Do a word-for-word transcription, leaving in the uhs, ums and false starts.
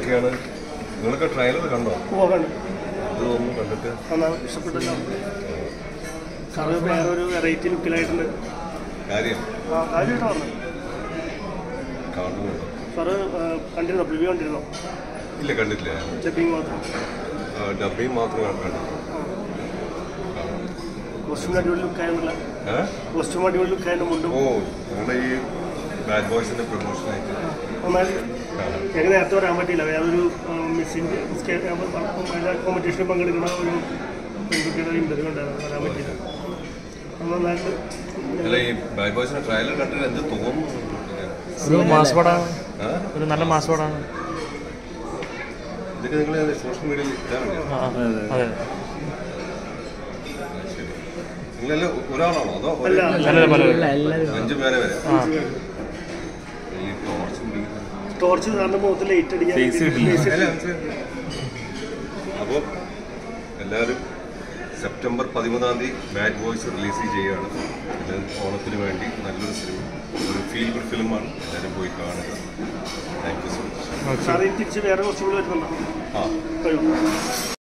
ലിസിയാണ്. നിങ്ങളൊക്കെ ട്രailer കണ്ടോ? ഇതൊന്നും കണ്ടിട്ട് ഇഷ്ടപ്പെട്ടല്ലോ. സാറ് വേറൊരു വെറൈറ്റി ലുക്കിലായിട്ടുണ്ട്. കാര്യം കാര്യമായിട്ട് പറഞ്ഞു. കാണുന്നുണ്ടോ? സാറ് കണ്ടിരുന്നോ? പ്രിവ്യൂ കണ്ടിരുന്നോ? ഇല്ല, കണ്ടിട്ടില്ല. ഡബ്ബിങ് മാത്രം ഡബ്ബിങ് മാത്രം കണ്ടു. കോസ്റ്റ്യൂം അടിപൊളി ലുക്കായിരുന്നില്ല. കോസ്റ്റ്യൂം അടിപൊളി ലുക്കായിരുന്നു. മുണ്ടും ഓ നമ്മുടെ ഈ ബാഡ് ബോയ്സിന്റെ പ്രൊമോഷനായിട്ട് എനിക്ക് നേരത്തെ വരാൻ പറ്റിയില്ല. വേറൊരു മിസ്സിംഗ് കോമ്പറ്റീഷനിൽ പങ്കെടുക്കുന്ന ഒരു പെൺകുട്ടിയുടെ ഇന്റർവ്യൂ ഉണ്ടായിരുന്നു. വരാൻ പറ്റിയില്ല. നന്നായിട്ട് അല്ല, ഈ ബാഡ് ബോയ്സിന്റെ ട്രailer കണ്ടിട്ട് എന്ത് തോന്നുന്നു? ഒരു മാസ് പടമാണ്, ഒരു നല്ല മാസ് പടമാണ്. ഇതൊക്കെ നിങ്ങൾ സോഷ്യൽ മീഡിയയിൽ ഇട്ടാണ്. നിങ്ങളെല്ലാം ഒരാളാണോ അതോ അഞ്ചു പേരെ വരെ? ടോർച്ച് സാറിന്റെ മുഖത്ത് ലൈറ്റ് അടിക്കാൻ. അപ്പോൾ എല്ലാവരും സെപ്റ്റംബർ പതിമൂന്നാം തീയതി ബാഡ് ബോയ്സ് റിലീസ് ചെയ്യുകയാണ്. എല്ലാവരും ഓണത്തിന് വേണ്ടി നല്ലൊരു സിനിമ, ഒരു ഫീൽ ഗുഡ് ഫിലിമാണ്. എല്ലാവരും പോയി കാണുക. Thank you so much. സാറിന് തിരിച്ച് വേറെ കുറച്ചുകൂടി വരുന്നുണ്ടോ? ആ.